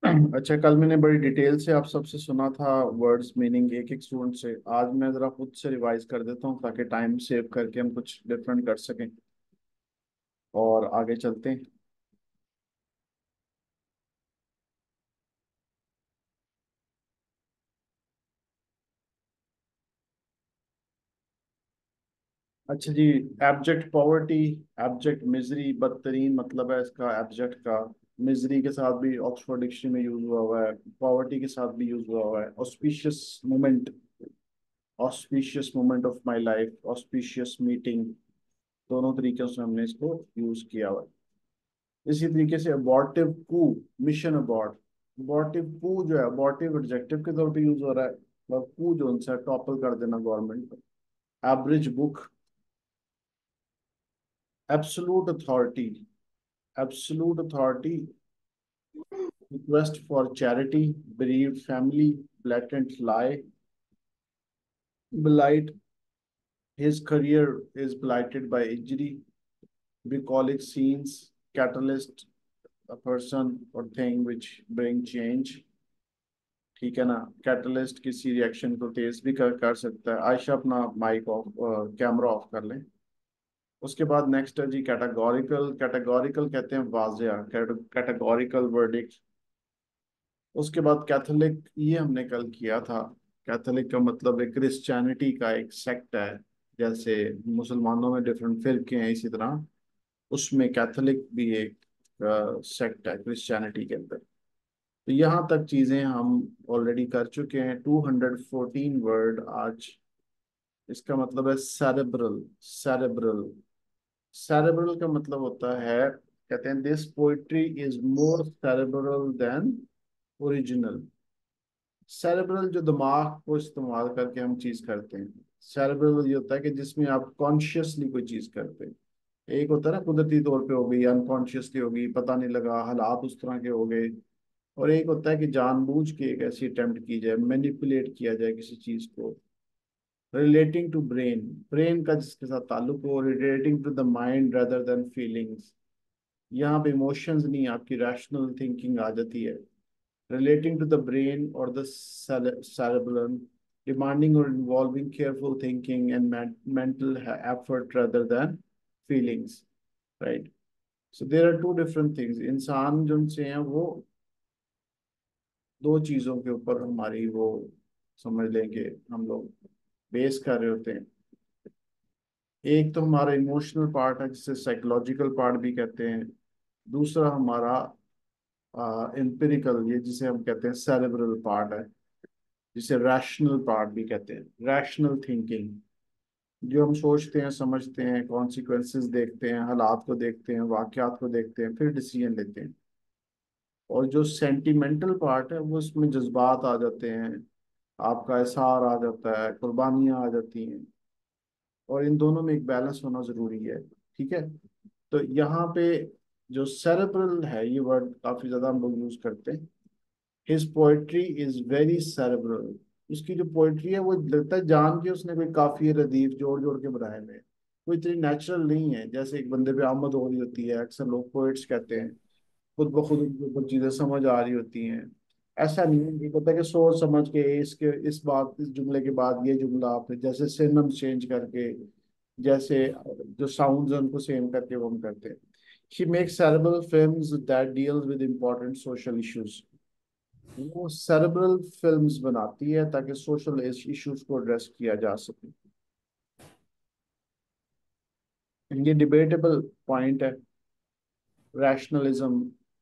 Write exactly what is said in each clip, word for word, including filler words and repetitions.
अच्छा, कल मैंने बड़ी डिटेल से आप सबसे सुना था वर्ड्स मीनिंग एक एक स्टूडेंट से। आज मैं ज़रा खुद से रिवाइज कर देता हूँ ताकि टाइम सेव करके हम कुछ डिफरेंट कर सकें और आगे चलते हैं। अच्छा जी। एब्जेक्ट पॉवर्टी, एब्जेक्ट मिजरी, बदतरीन मतलब है इसका एब्जेक्ट का। मिजरी के साथ भी ऑक्सफोर्ड डिक्शनरी में यूज हुआ हुआ है, पॉवर्टी के साथ भी यूज हुआ हुआ है। Auspicious moment, auspicious moment of my life, auspicious meeting, दोनों तरीके से हमने इसको यूज किया हुआ है। इसी तरीके से अबॉर्टिव कू, मिशन अबॉर्ट। अबॉर्टिव कू जो है अबॉर्टिव एडजेक्टिव के तौर पे यूज हो रहा है, और कू जो उनसे टॉपल कर देना government. Average book, absolute authority, absolute authority, request for charity, bereaved family, blatant lie, blight, his career is blighted by injury, bucolic scenes, catalyst, a person or thing which bring change। ठीक है ना। Catalyst किसी reaction को तेज भी कर कर सकता है। आयशा अपना माइक ऑफ, कैमरा ऑफ कर लें। उसके बाद नेक्स्ट है जी कैटेगोरिकल। कैटेगोरिकल कहते हैं वाजिया, कैटेगोरिकल वर्डिक्ट। उसके बाद कैथोलिक, ये हमने कल किया था। कैथोलिक का मतलब एक क्रिश्चियनिटी का एक सेक्ट है। जैसे मुसलमानों में डिफरेंट फिरके हैं, इसी तरह उसमें कैथोलिक भी एक सेक्ट है क्रिश्चियनिटी के अंदर। तो यहाँ तक चीजें हम ऑलरेडी कर चुके हैं। टू हंड्रेड फोर्टीन वर्ड आज। इसका मतलब है सेरेब्रल। सेरेब्रल, सेरेब्रल का मतलब होता है, कहते हैं this poetry is more cerebral than original. Cerebral जो दिमाग को इस्तेमाल करके हम चीज करते हैं। सेरेब्रल ये होता है कि जिसमें आप कॉन्शियसली कोई चीज करते हैं। एक होता है ना कुदरती तौर पे हो गई, अनकॉन्शियसली हो गई, पता नहीं लगा, हालात उस तरह के हो गए। और एक होता है कि जानबूझ के एक ऐसी अटेम्प्ट की जाए, मैनिपुलेट किया जाए किसी चीज को। रिलेटिंग टू ब्रेन, ब्रेन का जिसके साथ ताल्लुक हो। Relating to the mind rather than feelings, यहाँ पे इमोशंस नहीं, आपकी रैशनल थिंकिंग आ जाती है। रिलेटिंग टू द ब्रेन और the cerebellum, demanding or involving careful thinking and men- mental ha- effort rather than feelings, right? So there are two different things। इंसान जो से हैं वो दो चीजों के ऊपर हमारी वो, समझ लेंगे हम लोग, बेस कर रहे होते हैं। एक तो हमारा इमोशनल पार्ट है जिसे साइकोलॉजिकल पार्ट भी कहते हैं। दूसरा हमारा एम्पिरिकल, ये जिसे हम कहते हैं सेरेब्रल पार्ट है, जिसे रैशनल पार्ट भी कहते हैं। रैशनल थिंकिंग, जो हम सोचते हैं, समझते हैं, कॉन्सिक्वेंसेस देखते हैं, हालात को देखते हैं, वाकयात को देखते हैं, फिर डिसीजन लेते हैं। और जो सेंटिमेंटल पार्ट है वो उसमें जज्बात आ जाते हैं, आपका एहसार आ जाता है, कुर्बानियाँ आ जाती हैं। और इन दोनों में एक बैलेंस होना जरूरी है। ठीक है। तो यहाँ पे जो सेरेब्रल है, ये वर्ड काफी ज्यादा हम लोग यूज करते हैं। His poetry is very cerebral. उसकी जो पोएट्री है वो लगता है जान के उसने कोई काफी रदीफ जोड़ जोड़ के बनाए हुए हैं। वो इतनी नेचुरल नहीं है जैसे एक बंदे पे आमद हो रही होती है। अक्सर लोग पोएट्स कहते हैं खुद ब खुद उनको कुछ चीजें समझ आ रही होती हैं। ऐसा नहीं है। ये पता है कि सोच समझ के इसके इस बात इस जुमले के बाद ये जुमला, फिर जैसे सिनोनिम्स चेंज करके, जैसे जो साउंड्स हैं उनको सेम करके वो हम करते हैं। She makes cerebral films that deals with important social issues। वो सेरेब्रल फिल्म्स बनाती है ताकि सोशल इश्यूज को एड्रेस किया जा सके। ये डिबेटेबल पॉइंट है। रैशनलिज्म,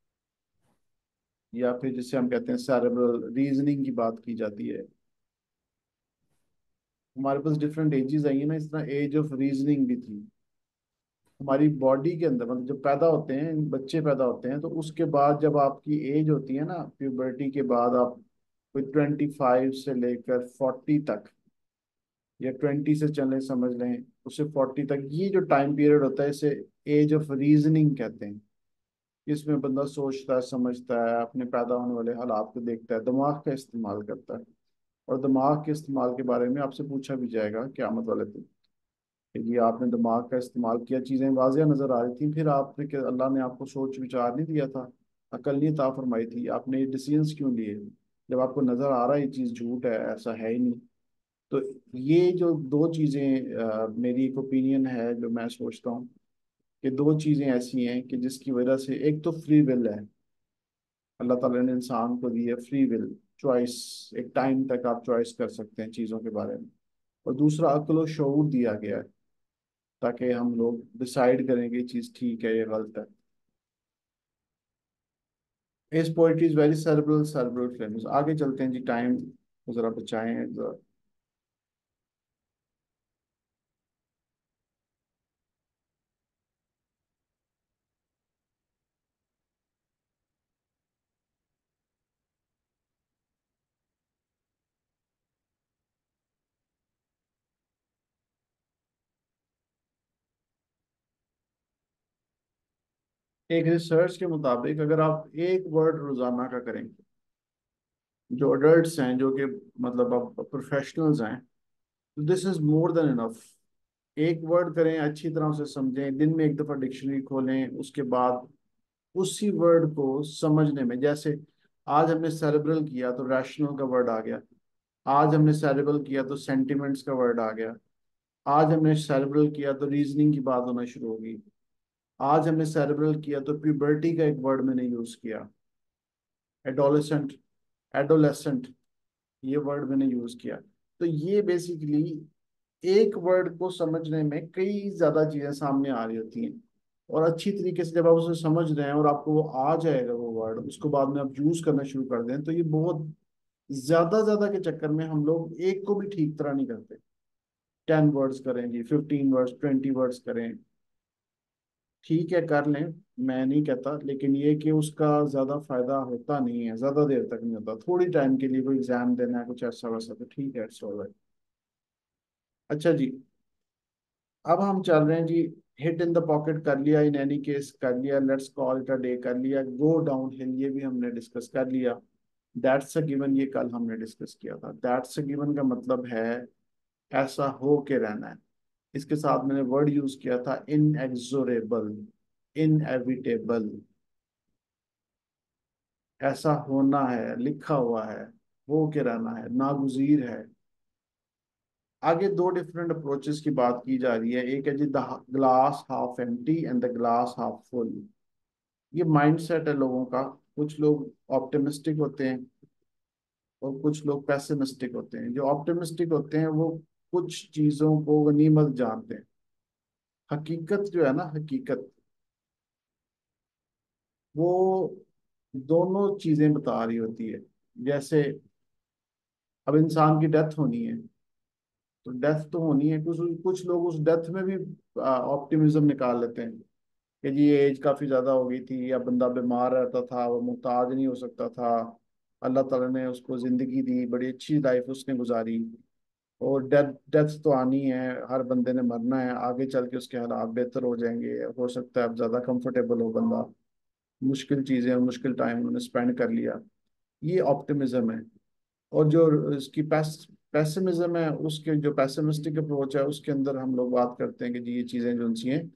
या फिर जिसे हम कहते हैं सेरेब्रल रीजनिंग की बात की जाती है। हमारे पास डिफरेंट एजेस आई है ना, इस तरह एज ऑफ रीजनिंग भी थी। हमारी बॉडी के अंदर, मतलब जब पैदा होते हैं बच्चे पैदा होते हैं, तो उसके बाद जब आपकी एज होती है ना, प्यूबर्टी के बाद आप कोई ट्वेंटी फाइव से लेकर फोर्टी तक, या ट्वेंटी से चले समझ लें, उससे फोर्टी तक, ये जो टाइम पीरियड होता है इसे एज ऑफ रीजनिंग कहते हैं। इसमें बंदा सोचता है, समझता है, अपने पैदा होने वाले हालात को देखता है, दिमाग का इस्तेमाल करता है। और दिमाग के इस्तेमाल के बारे में आपसे पूछा भी जाएगा क़यामत वाले दिन कि ये आपने दिमाग का इस्तेमाल किया, चीज़ें वाजिया नजर आ रही थी, फिर आपने, कि अल्लाह ने आपको सोच विचार नहीं दिया था, अकल नहीं अता फरमाई थी, आपने ये डिसीजंस क्यों लिए जब आपको नजर आ रहा है ये चीज झूठ है, ऐसा है ही नहीं। तो ये जो दो चीजें, अ, मेरी एक ओपिनियन है जो मैं सोचता हूँ कि दो चीजें ऐसी हैं कि जिसकी वजह से, एक तो फ्री विल है, अल्लाह ताला ने इंसान को दी है फ्री विल, चॉइस, एक टाइम तक आप चॉइस कर सकते हैं चीज़ों के बारे में। और दूसरा अक्ल और शऊर दिया गया है ताकि हम लोग डिसाइड करें कि ये चीज़ ठीक है या गलत है। इस poetry is very cerebral cerebral frames. आगे चलते हैं जी, टाइम को जरा बचाएं जरा। एक रिसर्च के मुताबिक अगर आप एक वर्ड रोजाना का करें, जो अडल्ट्स हैं, जो कि मतलब आप प्रोफेशनल्स हैं, तो this is more than enough. एक वर्ड करें, अच्छी तरह से समझें, दिन में एक दफा डिक्शनरी खोलें, उसके बाद उसी वर्ड को समझने में, जैसे आज हमने सेरेब्रल किया तो रैशनल का वर्ड आ गया, आज हमने सेरेब्रल किया तो सेंटिमेंट्स का वर्ड आ गया, आज हमने सेरेब्रल किया तो रीजनिंग की बात होना शुरू होगी, आज हमने सेरेब्रल किया तो प्यूबर्टी का एक वर्ड मैंने यूज किया, एडोलेसेंट, एडोलेसेंट, ये वर्ड मैंने यूज किया। तो ये बेसिकली एक वर्ड को समझने में कई ज्यादा चीजें सामने आ रही होती हैं, और अच्छी तरीके से जब आप उसे समझ रहे हैं और आपको वो आ जाएगा वो वर्ड, उसको बाद में आप यूज करना शुरू कर दें, तो ये बहुत ज्यादा ज्यादा के चक्कर में हम लोग एक को भी ठीक तरह नहीं करते। टेन वर्ड्स करें जी, फिफ्टीन वर्ड्स, ट्वेंटी वर्ड्स करें, ठीक है कर लें, मैं नहीं कहता, लेकिन ये कि उसका ज्यादा फायदा होता नहीं है, ज्यादा देर तक नहीं होता, थोड़ी टाइम के लिए कोई एग्जाम देना है कुछ ऐसा वैसा तो ठीक है, इट्स ऑलराइट। अच्छा जी, अब हम चल रहे हैं जी। हिट इन द पॉकेट कर लिया, इन एनी केस कर लिया, let's call it a day कर लिया, गो डाउन हिल ये भी हमने डिस्कस कर लिया, दैट्स अ गिवन ये कल हमने डिस्कस किया था। दैट्स अ गिवन का मतलब है ऐसा हो के रहना है। इसके साथ मैंने वर्ड यूज किया था इनएक्सोरेबल, इनएविटेबल, ऐसा होना है, लिखा हुआ है, हो के रहना है, नागुजीर है। आगे दो डिफरेंट अप्रोचेस की बात की जा रही है, एक है जी the glass half empty and the glass half full. ये माइंडसेट है लोगों का। कुछ लोग ऑप्टिमिस्टिक होते हैं और कुछ लोग पैसिमिस्टिक होते हैं। जो ऑप्टिमिस्टिक होते हैं वो कुछ चीजों को गनीमत जानते हैं। हकीकत जो है ना, हकीकत, वो दोनों चीजें बता रही होती है। जैसे अब इंसान की डेथ होनी है, तो डेथ तो होनी है, कुछ कुछ लोग उस डेथ में भी ऑप्टिमिज्म निकाल लेते हैं कि जी एज काफी ज्यादा हो गई थी, या बंदा बीमार रहता था, वो मुहताज नहीं हो सकता था, अल्लाह ताला ने उसको जिंदगी दी, बड़ी अच्छी लाइफ उसने गुजारी, और डेथ डेथ तो आनी है, हर बंदे ने मरना है, आगे चल के उसके हालात बेहतर हो जाएंगे, हो सकता है अब ज्यादा कंफर्टेबल हो बंदा, मुश्किल चीजें, मुश्किल टाइम उन्होंने स्पेंड कर लिया। ये ऑप्टिमिज्म है। और जो इसकी पैस पैसिमिज्म है, उसके जो पैसिमिस्टिक अप्रोच है, उसके अंदर हम लोग बात करते हैं कि जी ये चीजें जो सी हैं,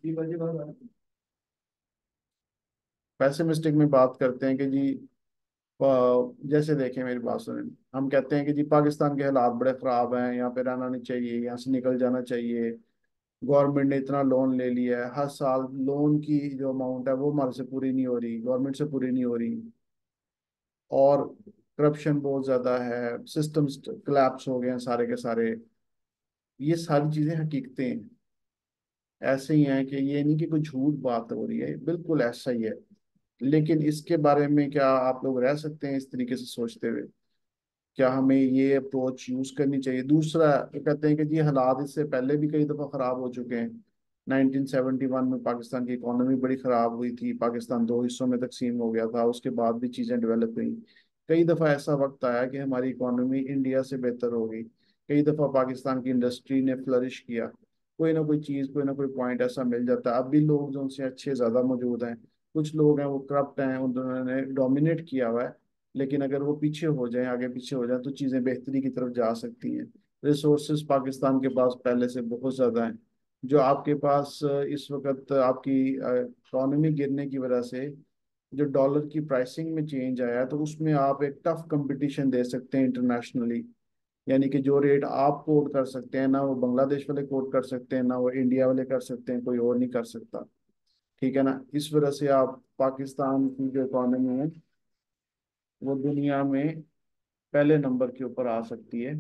पैसिमिस्टिक में बात करते हैं कि जी अ, जैसे देखें, मेरी बात सुनें, हम कहते हैं कि जी पाकिस्तान के हालात बड़े ख़राब हैं, यहाँ पे रहना नहीं चाहिए, यहाँ से निकल जाना चाहिए, गवर्नमेंट ने इतना लोन ले लिया है, हर साल लोन की जो अमाउंट है वो हमारे से पूरी नहीं हो रही, गवर्नमेंट से पूरी नहीं हो रही, और करप्शन बहुत ज़्यादा है, सिस्टम्स कोलैप्स हो गए हैं सारे के सारे। ये सारी चीज़ें हकीकतें हैं, ऐसे ही हैं कि ये नहीं कि कोई झूठ बात हो रही है, बिल्कुल ऐसा ही है। लेकिन इसके बारे में क्या आप लोग रह सकते हैं इस तरीके से सोचते हुए? क्या हमें ये अप्रोच यूज करनी चाहिए? दूसरा, ये कहते हैं कि जी हालात इससे पहले भी कई दफा खराब हो चुके हैं। नाइनटीन सेवेंटी वन में पाकिस्तान की इकोनॉमी बड़ी खराब हुई थी, पाकिस्तान दो हिस्सों में तकसीम हो गया था, उसके बाद भी चीजें डेवलप हुई। कई दफा ऐसा वक्त आया कि हमारी इकोनॉमी इंडिया से बेहतर हो गई, कई दफा पाकिस्तान की इंडस्ट्री ने फ्लरिश किया, कोई ना कोई चीज, कोई ना कोई पॉइंट ऐसा मिल जाता है। अब भी लोग जो उनसे अच्छे ज्यादा मौजूद हैं, कुछ लोग हैं वो करप्ट हैं, उन्होंने डोमिनेट किया हुआ है। लेकिन अगर वो पीछे हो जाएं, आगे पीछे हो जाएं, तो चीज़ें बेहतरी की तरफ जा सकती हैं। रिसोर्सेज पाकिस्तान के पास पहले से बहुत ज़्यादा हैं। जो आपके पास अ, इस वक्त आपकी इकोनॉमी गिरने की वजह से जो डॉलर की प्राइसिंग में चेंज आया है, तो उसमें आप एक टफ कंपटीशन दे सकते हैं इंटरनेशनली। यानी कि जो रेट आप कोट कर सकते हैं ना वो बांग्लादेश वाले कोट कर सकते हैं, ना वो इंडिया वाले कर सकते हैं, कोई और नहीं कर सकता। ठीक है ना। इस वजह से आप पाकिस्तान की जो इकोनॉमी है वो दुनिया में पहले नंबर के ऊपर आ सकती है।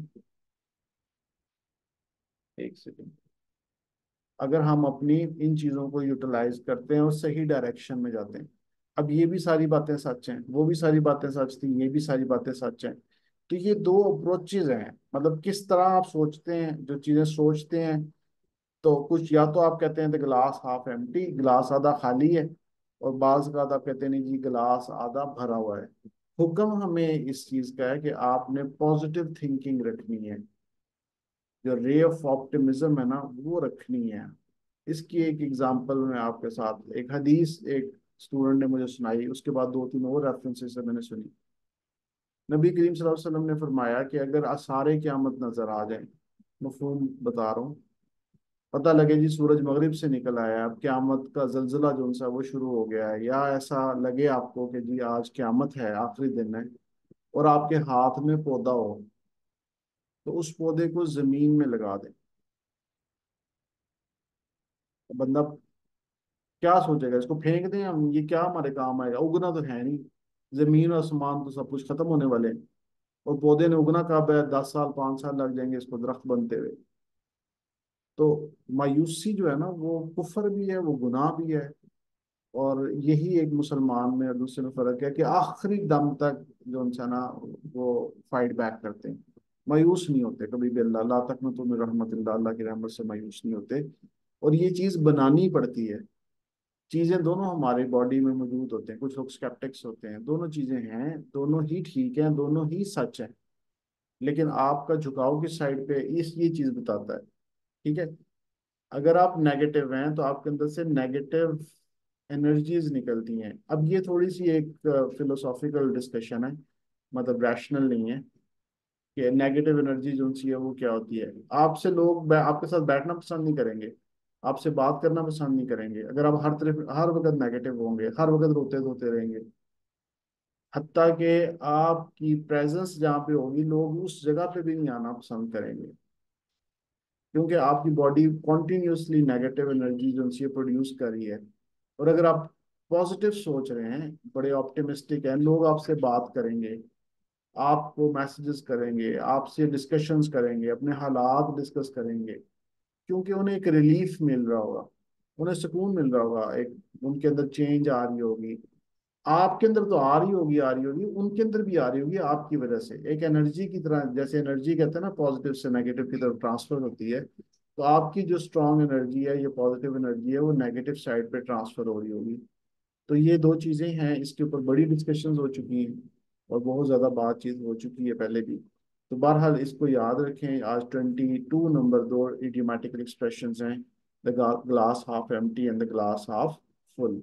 एक सेकंड। अगर हम अपनी इन चीज़ों को यूटिलाइज करते हैं और सही डायरेक्शन में जाते हैं। अब ये भी सारी बातें सच हैं, वो भी सारी बातें सच थी, ये भी सारी बातें सच हैं। तो ये दो अप्रोचेज हैं, मतलब किस तरह आप सोचते हैं, जो चीज़ें सोचते हैं। तो कुछ या तो आप कहते हैं द ग्लास हाफ एम्प्टी, गिलास आधा खाली है। और बाज का आप कहते हैं नहीं जी गिलास आधा भरा हुआ है। हुक्म हमें इस चीज़ का है कि आपने पॉजिटिव थिंकिंग रखनी है, जो रे ऑफ ऑप्टिमिज्म है ना वो रखनी है। इसकी एक एग्जांपल मैं आपके साथ, एक हदीस एक स्टूडेंट ने मुझे सुनाई, उसके बाद दो तीन और रेफरेंसेस से मैंने सुनी। नबी करीम सल्लल्लाहु अलैहि वसल्लम ने फरमाया कि अगर आसारे क़यामत नजर आ जाए, मफहूम बता रहा हूँ, पता लगे जी सूरज मगरिब से निकल आया है, अब क़यामत का जल्जला जो सा वो शुरू हो गया है, या ऐसा लगे आपको कि जी आज क़यामत है, आखिरी दिन है, और आपके हाथ में पौधा हो, तो उस पौधे को जमीन में लगा दें। बंदा क्या सोचेगा, इसको फेंक दें हम, ये क्या हमारे काम आएगा, उगना तो है नहीं। जमीन और आसमान तो सब कुछ खत्म होने वाले हैं, और पौधे ने उगना कब है, दस साल पांच साल लग जाएंगे इसको दरख्त बनते हुए। तो मायूसी जो है ना वो कुफर भी है, वो गुनाह भी है। और यही एक मुसलमान में और दूसरे में फर्क है कि आखिरी दम तक जो इंसान ना वो फाइट बैक करते हैं, मायूस नहीं होते कभी भी। अल्लाह ला तकनतु मिन रहमतिल्लाह, अल्लाह की रहमत से मायूस नहीं होते। और ये चीज़ बनानी पड़ती है। चीजें दोनों हमारे बॉडी में मौजूद होते हैं, कुछ लोग स्केप्टिक्स होते हैं, दोनों चीजें हैं, दोनों ही ठीक हैं, दोनों ही सच है। लेकिन आपका झुकाव किस साइड पे है, इस ये चीज बताता है। ठीक है। अगर आप नेगेटिव हैं तो आपके अंदर से नेगेटिव एनर्जीज निकलती हैं। अब ये थोड़ी सी एक फिलोसॉफिकल डिस्कशन है, मतलब रैशनल नहीं है कि नेगेटिव एनर्जी जो सी है वो क्या होती है। आपसे लोग बै- आपके साथ बैठना पसंद नहीं करेंगे, आपसे बात करना पसंद नहीं करेंगे, अगर आप हर तरफ हर वक्त नेगेटिव होंगे, हर वक्त रोते धोते रहेंगे। हत्ता कि आपकी प्रेजेंस जहाँ पे होगी, लोग उस जगह पे भी नहीं आना पसंद करेंगे, क्योंकि आपकी बॉडी कॉन्टिन्यूसली नेगेटिव एनर्जी जो सी प्रोड्यूस कर रही है। और अगर आप पॉजिटिव सोच रहे हैं, बड़े ऑप्टिमिस्टिक हैं, लोग आपसे बात करेंगे, आपको मैसेजेस करेंगे, आपसे डिस्कशंस करेंगे, अपने हालात डिस्कस करेंगे, क्योंकि उन्हें एक रिलीफ मिल रहा होगा, उन्हें सुकून मिल रहा होगा, एक उनके अंदर चेंज आ रही होगी। आपके अंदर तो आ रही होगी, आ रही होगी, उनके अंदर भी आ रही होगी आपकी वजह से, एक एनर्जी की तरह, जैसे एनर्जी कहते हैं ना पॉजिटिव से नेगेटिव की तरफ ट्रांसफर होती है। तो आपकी जो स्ट्रांग एनर्जी है, ये पॉजिटिव एनर्जी है, वो नेगेटिव साइड पे ट्रांसफर हो रही होगी। तो ये दो चीजें हैं, इसके ऊपर बड़ी डिस्कशंस हो चुकी हैं और बहुत ज्यादा बातचीत हो चुकी है पहले भी। तो बहरहाल इसको याद रखें, आज ट्वेंटी टू नंबर दो इडियोमैटिकल एक्सप्रेशंस हैं, the glass half empty and the glass half full.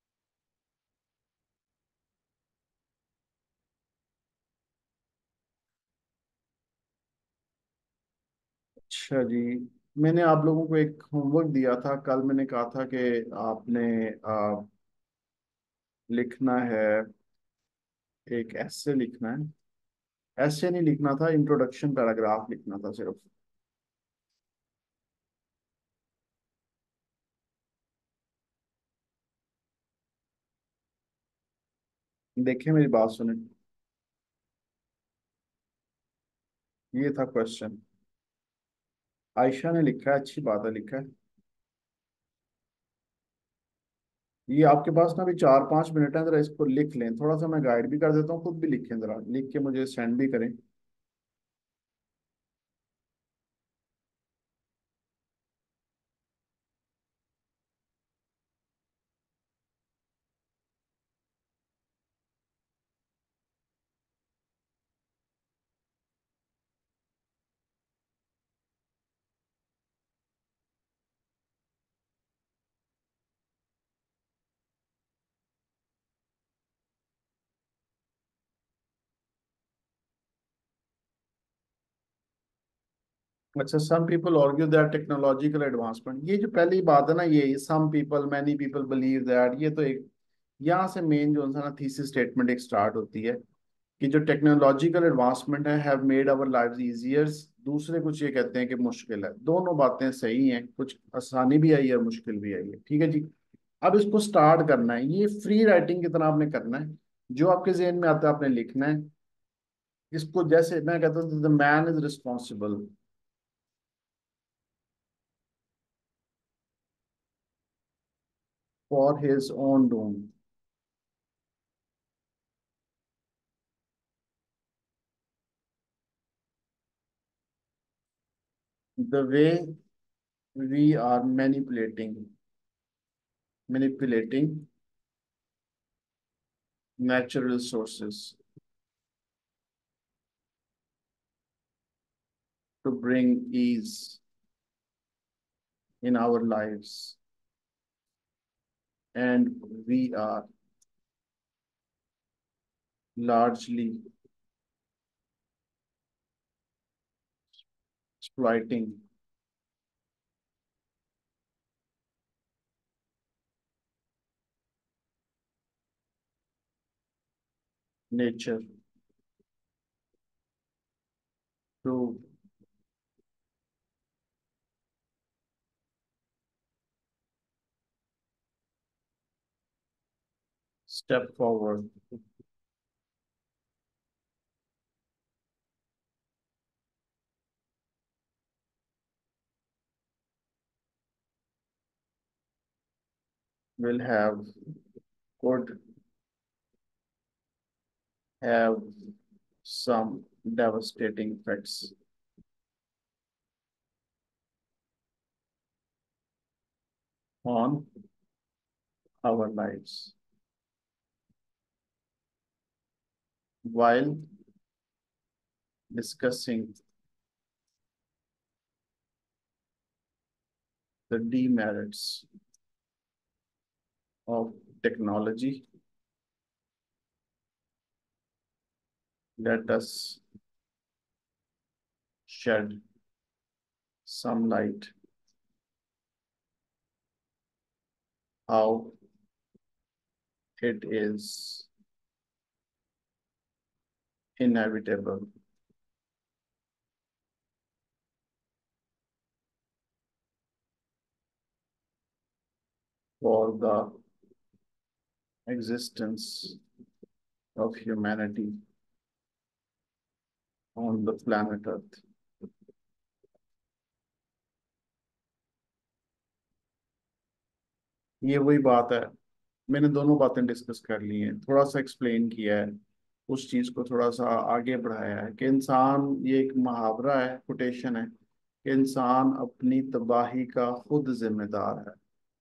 अच्छा जी। मैंने आप लोगों को एक होमवर्क दिया था कल, मैंने कहा था कि आपने आ, लिखना है, एक ऐसे लिखना है। ऐसे नहीं लिखना था, इंट्रोडक्शन पैराग्राफ लिखना था सिर्फ। देखिए मेरी बात सुने, ये था क्वेश्चन। आयशा ने लिखा है, अच्छी बात है, लिखा है। ये आपके पास ना अभी चार पांच मिनट है, जरा इसको लिख लें, थोड़ा सा मैं गाइड भी कर देता हूँ, खुद भी लिखें, जरा लिख के मुझे सेंड भी करें। अच्छा, some people argue that technological advancement, ये जो पहली बात है ना, ये some people many people believe that, ये तो एक यहाँ से मेन जो है ना थीसिस स्टेटमेंट एक स्टार्ट होती है कि जो टेक्नोलॉजिकल एडवांसमेंट है have made our lives easier. दूसरे कुछ ये कहते हैं कि मुश्किल है। दोनों बातें सही हैं, कुछ आसानी भी आई है और मुश्किल भी आई है। ठीक है जी। अब इसको स्टार्ट करना है, ये फ्री राइटिंग की तरह आपने करना है। जो आपके जहन में आता है आपने लिखना है। इसको जैसे मैं कहता हूँ, the man is responsible for his own doom. The way we are manipulating manipulating natural sources to bring ease in our lives, and we are largely exploiting nature to step forward. Will have could have some devastating effects on our lives while discussing the demerits of technology. Let us shed some light how it is inevitable for the existence of humanity on the planet Earth. ये वही बात है। मैंने दोनों बातें discuss कर ली हैं, थोड़ा सा एक्सप्लेन किया है, उस चीज को थोड़ा सा आगे बढ़ाया है कि इंसान, ये एक मुहावरा है, कोटेशन है कि इंसान अपनी तबाही का खुद जिम्मेदार है।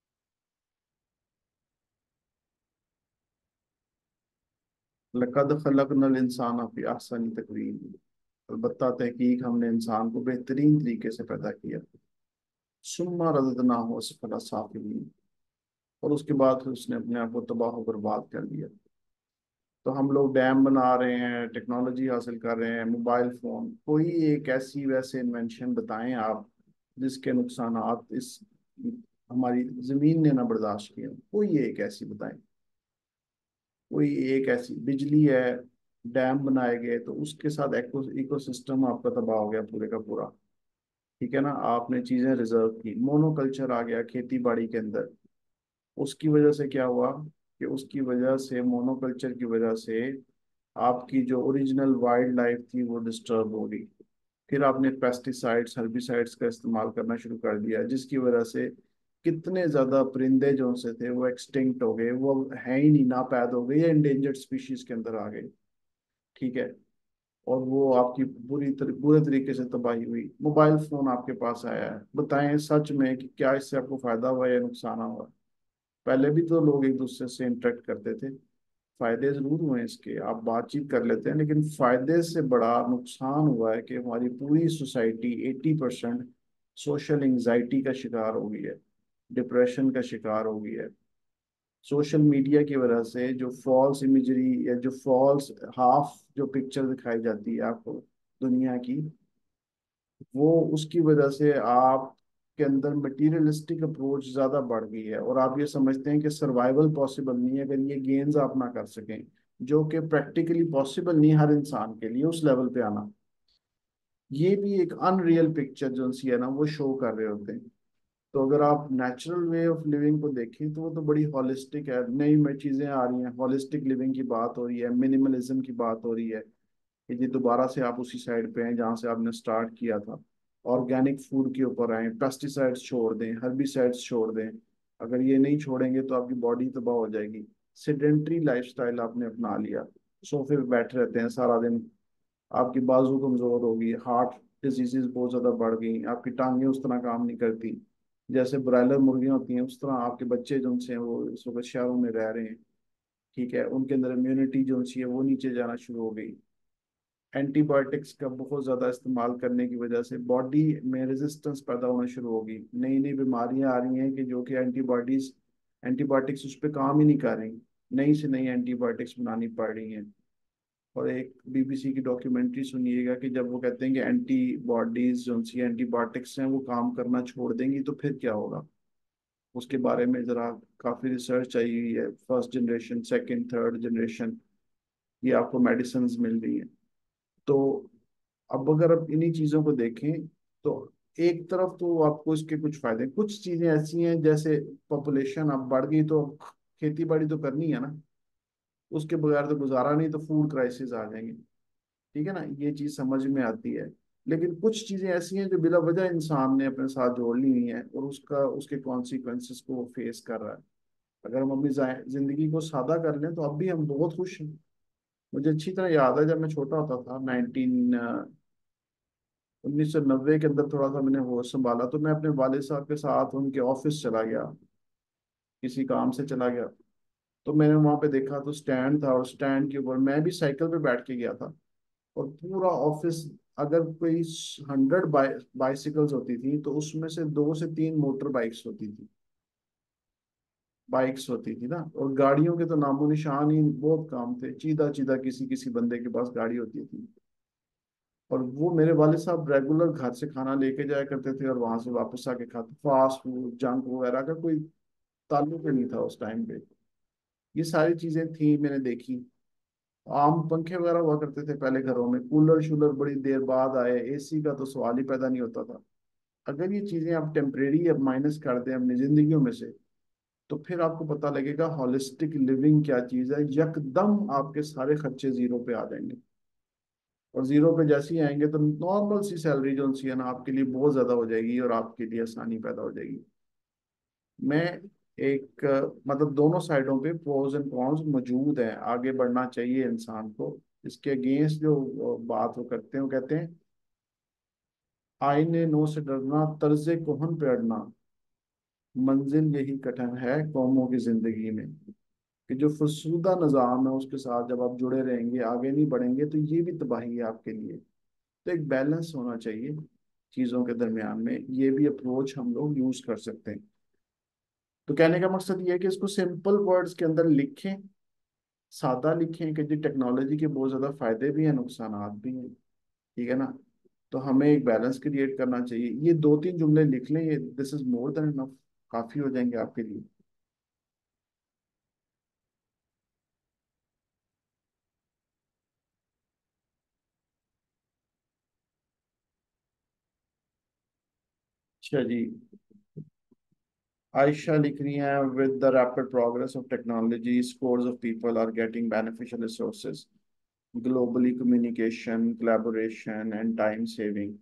लक़द खलक़नल इंसान फी अहसनि तक़वीम। अलबत्ता तहकीक हमने इंसान को बेहतरीन तरीके से पैदा किया। सुम्मा रददनाहु असफला साफिलीन। और उसके बाद फिर उसने अपने आप को तबाह और बर्बाद कर दिया। तो हम लोग डैम बना रहे हैं, टेक्नोलॉजी हासिल कर रहे हैं, मोबाइल फोन, कोई एक ऐसी वैसे इन्वेंशन बताएं आप जिसके नुकसानात इस हमारी जमीन ने ना बर्दाश्त किए हों। कोई एक ऐसी बताएं। कोई एक ऐसी बिजली है, डैम बनाए गए तो उसके साथ इको इकोसिस्टम आपका तबाह हो गया पूरे का पूरा। ठीक है ना, आपने चीजें रिजर्व की, मोनोकल्चर आ गया खेती बाड़ी के अंदर। उसकी वजह से क्या हुआ कि उसकी वजह से, मोनोकल्चर की वजह से आपकी जो ओरिजिनल वाइल्ड लाइफ थी वो डिस्टर्ब हो गई। फिर आपने पेस्टिसाइड्स हर्बिसाइड्स का इस्तेमाल करना शुरू कर दिया, जिसकी वजह से कितने ज्यादा परिंदे जो से थे वो एक्सटिंक्ट हो गए, वो है ही नहीं, नापैद हो गए या इंडेंजर्ड स्पीशीज के अंदर आ गए। ठीक है। और वो आपकी बुरी तर, बुरे तरीके से तबाही हुई। मोबाइल फोन आपके पास आया है, बताएं सच में कि क्या इससे आपको फायदा हुआ या नुकसान हुआ। पहले भी तो लोग एक दूसरे से इंटरेक्ट करते थे, फायदे जरूर हुए इसके, आप बातचीत कर लेते हैं, लेकिन फायदे से बड़ा नुकसान हुआ है कि हमारी पूरी society eighty percent social anxiety का शिकार हो गई है, डिप्रेशन का शिकार हो गई है। सोशल मीडिया की वजह से जो फॉल्स इमेजरी या जो फॉल्स हाफ जो पिक्चर दिखाई जाती है आपको दुनिया की, वो उसकी वजह से आप के अंदर मटीरियलिस्टिक अप्रोच ज़्यादा बढ़ गई है, और आप ये समझते हैं कि सर्वाइवल पॉसिबल नहीं है अगर ये गेन्स आप ना कर सकें, जो कि प्रैक्टिकली पॉसिबल नहीं है हर इंसान के लिए उस लेवल पे आना। ये भी एक अनरियल पिक्चर जो सी है ना वो शो कर रहे होते हैं। तो अगर आप नेचुरल वे ऑफ लिविंग को देखें तो वो तो बड़ी हॉलिस्टिक है, नई नई चीज़ें आ रही हैं, हॉलिस्टिक लिविंग की बात हो रही है, मिनिमलिज्म की बात हो रही है, कि जी दोबारा से आप उसी साइड पे हैं जहाँ से आपने स्टार्ट किया था। ऑर्गेनिक फूड के ऊपर आए, पेस्टिसाइड्स छोड़ दें, हर्बिसाइड्स छोड़ दें। अगर ये नहीं छोड़ेंगे तो आपकी बॉडी तबाह हो जाएगी। सेडेंट्री लाइफस्टाइल आपने अपना लिया, सोफे पे बैठे रहते हैं सारा दिन, आपकी बाजू कमजोर होगी, हार्ट डिजीजेज बहुत ज्यादा बढ़ गई, आपकी टांगें उस तरह काम नहीं करती जैसे ब्रायलर मुर्गियां होती हैं, उस तरह आपके बच्चे जो उनसे वो इस वक्त शहरों में रह रहे हैं। ठीक है, उनके अंदर इम्यूनिटी जो सी है वो नीचे जाना शुरू हो गई। एंटीबायोटिक्स का बहुत ज़्यादा इस्तेमाल करने की वजह से बॉडी में रेजिस्टेंस पैदा होना शुरू होगी, नई नई बीमारियां आ रही हैं कि जो कि एंटीबॉडीज एंटीबायोटिक्स उस पर काम ही नहीं कर रही, नई से नई एंटीबायोटिक्स बनानी पड़ रही हैं। और एक बीबीसी की डॉक्यूमेंट्री सुनिएगा कि जब वो कहते हैं कि एंटीबॉडीज जो सी एंटीबायोटिक्स हैं वो काम करना छोड़ देंगी तो फिर क्या होगा, उसके बारे में ज़रा काफ़ी रिसर्च आई हुई है। First generation, second, third generation, ये आपको मेडिसिन मिल रही हैं। तो अब अगर आप इन्हीं चीजों को देखें तो एक तरफ तो आपको इसके कुछ फायदे, कुछ चीजें ऐसी हैं जैसे पॉपुलेशन अब बढ़ गई तो अब खेती बाड़ी तो करनी है ना, उसके बगैर तो गुजारा नहीं, तो फूड क्राइसिस आ जाएंगे। ठीक है ना, ये चीज समझ में आती है। लेकिन कुछ चीजें ऐसी हैं जो बिला वजह इंसान ने अपने साथ जोड़ ली हुई हैं और उसका उसके कॉन्सिक्वेंसेस को वो फेस कर रहा है। अगर हम अपनी जा- जिंदगी को सादा कर लें तो अब भी हम बहुत खुश हैं। मुझे अच्छी तरह याद है जब मैं छोटा होता था, नाइनटीन उन्नीस सौ नब्बे के अंदर थोड़ा सा मैंने होश संभाला, तो मैं अपने वालिद साहब के साथ उनके ऑफिस चला गया, किसी काम से चला गया। तो मैंने वहां पे देखा तो स्टैंड था, और स्टैंड के ऊपर मैं भी साइकिल पे बैठ के गया था, और पूरा ऑफिस, अगर कोई हंड्रेड बाइसिकल्स होती थी तो उसमें से दो से तीन मोटर बाइक्स होती थी, बाइक्स होती थी ना, और गाड़ियों के तो नामो निशान ही बहुत कम थे, चीदा चीदा किसी किसी बंदे के पास गाड़ी होती थी। और वो मेरे वाले साहब रेगुलर घर से खाना लेके जाया करते थे और वहां से वापस आके खाते, फास्ट फूड जंक वगैरह का कोई ताल्लुक ही नहीं था उस टाइम पे। ये सारी चीजें थी मैंने देखी। आम पंखे वगैरह हुआ करते थे पहले घरों में, कूलर शूलर बड़ी देर बाद आए, एसी का तो सवाल ही पैदा नहीं होता था। अगर ये चीजें आप टेम्परेरी अब माइनस कर दें अपनी जिंदगियों में से, तो फिर आपको पता लगेगा हॉलिस्टिक लिविंग क्या चीज है, यकदम आपके सारे खर्चे जीरो पे आ जाएंगे। और जीरो पे जैसे ही आएंगे तो नॉर्मल सी सैलरी जो सी है ना आपके लिए बहुत ज्यादा हो जाएगी और आपके लिए आसानी पैदा हो जाएगी। मैं एक अ, मतलब दोनों साइडों पे प्रोज एंड कॉन्स मौजूद हैं, आगे बढ़ना चाहिए इंसान को। इसके अगेंस्ट जो अ, बात वो करते हैं, वो कहते हैं आईने नो से डरना, तर्जे कोहन पे अड़ना, मंजिल यही कठिन है कौमों की जिंदगी में। कि जो फसूदा निज़ाम है उसके साथ जब आप जुड़े रहेंगे, आगे नहीं बढ़ेंगे, तो ये भी तबाही है आपके लिए। तो एक बैलेंस होना चाहिए चीज़ों के दरमियान में, ये भी अप्रोच हम लोग यूज कर सकते हैं। तो कहने का मकसद ये है कि इसको सिंपल वर्ड्स के अंदर लिखें, सादा लिखें कि जी टेक्नोलॉजी के बहुत ज़्यादा फायदे भी हैं, नुकसान भी हैं। ठीक है ना, तो हमें एक बैलेंस क्रिएट करना चाहिए। ये दो तीन जुमले लिख लें, ये this is more than enough, काफ़ी हो जाएंगे आपके लिए। अच्छा जी, आयशा लिख रही हैं, with the rapid progress of technology scores of people are getting beneficial resources, globally communication, collaboration and time saving।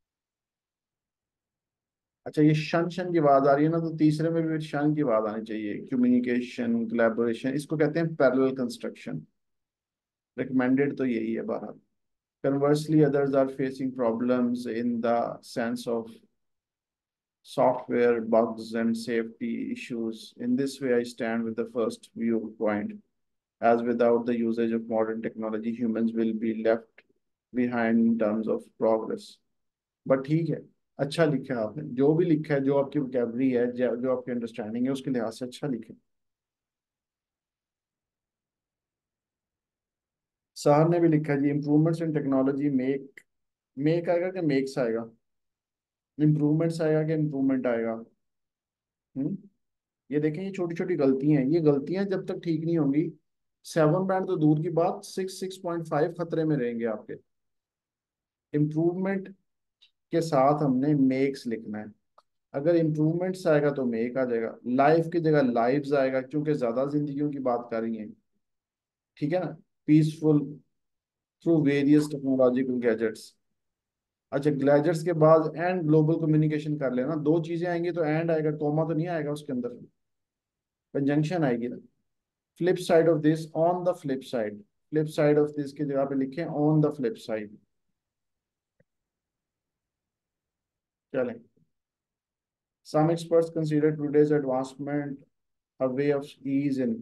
अच्छा, ये शन शन की आवाज आ रही है ना, तो तीसरे में भी शन की आवाज आनी चाहिए, कम्युनिकेशन कोलैबोरेशन, इसको कहते हैं पैरेलल कंस्ट्रक्शन। रिकमेंडेड तो यही है बाहर। Conversely, others are facing problems in the sense of software bugs and safety issues. In this way, I stand with the first viewpoint, as without the usage of modern technology, humans will be left behind in terms of progress। But ठीक है, अच्छा लिखा है आपने, जो भी लिखा है, जो आपकी वोकेबलरी है, जो जो आपकी अंडरस्टैंडिंग है, उसके लिहाज से अच्छा लिखे। साहर ने भी लिखा है जी, improvements in technology make, make आएगा कि मेक्स आएगा? इम्प्रूवमेंट्स आएगा कि इम्प्रूवमेंट आएगा? हम्म। ये देखें, ये छोटी छोटी गलतियां हैं, ये गलतियां जब तक ठीक नहीं होंगी, सेवन बैंड तो दूर की बात, सिक्स सिक्स पॉइंट फाइव खतरे में रहेंगे आपके। इम्प्रूवमेंट के साथ हमने मेक्स लिखना है। अगर इम्प्रूवमेंट्स आएगा तो मेक आ जाएगा, लाइफ की जगह लाइव्स आएगा, क्योंकि ज्यादा जिंदगियों की बात कर रही हैं। ठीक है ना? Peaceful through various technological gadgets. अच्छा, ग्लेजर्स के बाद एंड ग्लोबल कम्युनिकेशन कर लेना, दो चीजें आएंगी तो एंड आएगा, कॉमा तो नहीं आएगा उसके अंदर, कंजंक्शन आएगी ना। Flip side of this, on the flip side, flip side of this की जगह पे लिखें ऑन द फ्लिप साइड। चलें। Some experts consider today's advancement a way of ease in.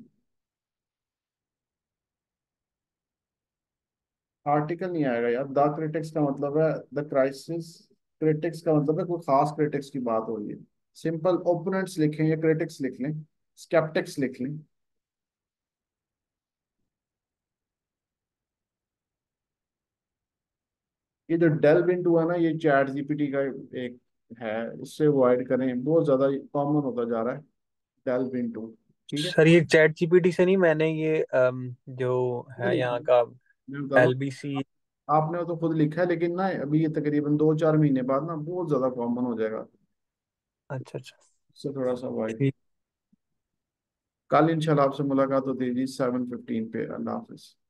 Article नहीं आएगा यार, द क्रिटिक्स का मतलब है द क्राइसिस, क्रिटिक्स का मतलब है कोई खास क्रिटिक्स की बात हो रही है। सिंपल ओपोनेंट्स लिखें या क्रिटिक्स लिख लें, स्केप्टिक्स लिख लें। ये जो डेल्व इनटू है ना, ये चैट जीपीटी का एक है, इससे अवॉइड करें, बहुत ज्यादा कॉमन होता जा रहा है डेल्व इनटू। ठीक है। सर ये चैट जीपीटी से नहीं, मैंने ये अम, जो खुद है लिखा यहाँ है। का मैं बता रहा हूँ, एलबीसी। आपने तो खुद लिखा है, लेकिन ना अभी ये तकरीबन दो चार महीने बाद ना बहुत ज्यादा कॉमन हो जाएगा। अच्छा अच्छा। इससे थोड़ा सा अवॉइड। ठीक। कल इंशाल्लाह आपसे मुलाकात होती है जी, सेवन फिफ्टीन पे। अल्लाह हाफिज।